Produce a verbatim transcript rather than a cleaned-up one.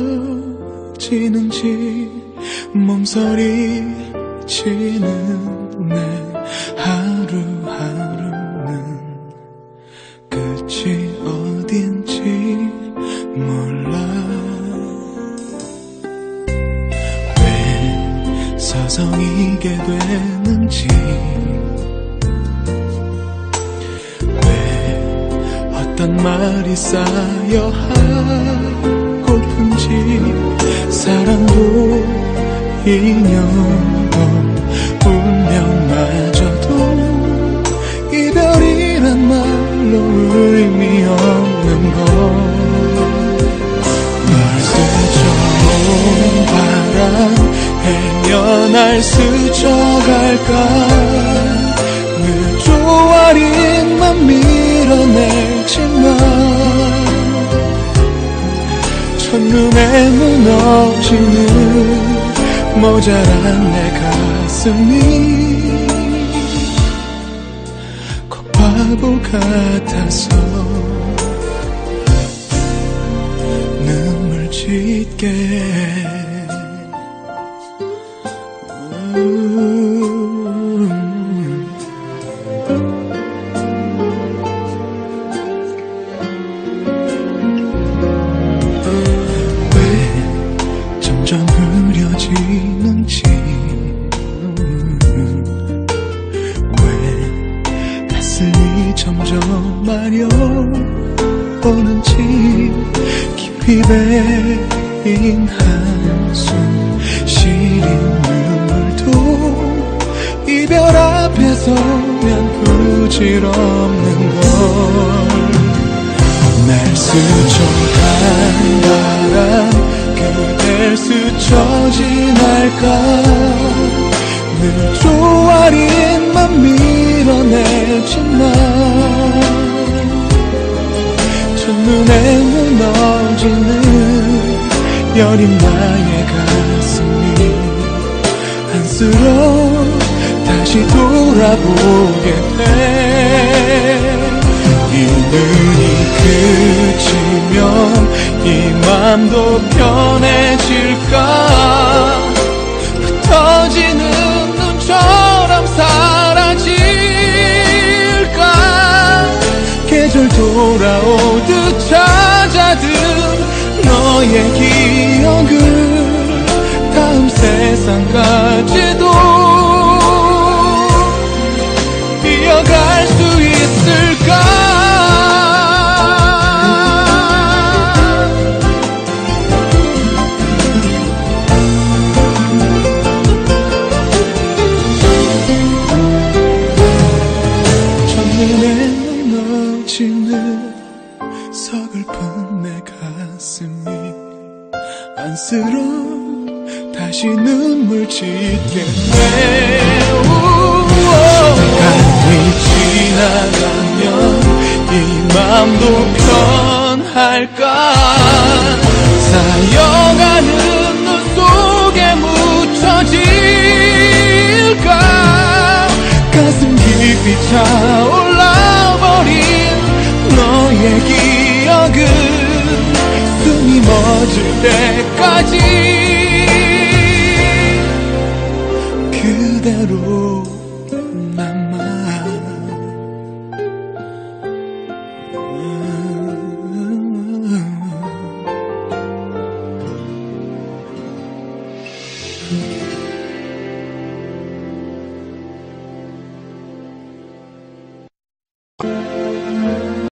느껴지는지 몸서리치는 내 하루하루는 끝이 어딘지 몰라. 왜 서성이게 되는지, 왜 어떤 말이 쌓여 하고픈지, 사랑도 인연도 운명마저도 이별이란 말로 의미 없는 것. 널 스쳐온 바람 헤어날 스쳐갈까. 늘 조아린만 밀어내지만 첫눈에 무너지는 모자란 내 가슴이 꼭 바보 같아서 눈물 짓게. 점점 흐려지는지, 왜 가슴이 점점 마려오는지, 깊이 베인 한숨 시린 눈물도 이별 앞에 서면 부질없는 걸. 날 스쳐간 바람 그댈 스쳐 지날까. 늘 조아린만 밀어내지만 첫눈에 무너지는 여린 나의 가슴이 안쓰러워 다시 돌아보게 돼. 이 눈이 그치면 이 맘도 편해질까. 흩어지는 눈처럼 사라질까. 계절 돌아오듯 찾아든 너의 기억을 다음 세상까지도 이어갈 수 있을까. 첫눈에 무너지는 서글픈 내 가슴이 안쓰러워 다시 눈물 짓게 돼. 시간이 지나가면 이 맘도 편할까. 쌓여가는 눈 속에 묻혀질까. 가슴 깊이 차올라버린 너의 기억은 숨이 멎을 때까지 그대로 남아.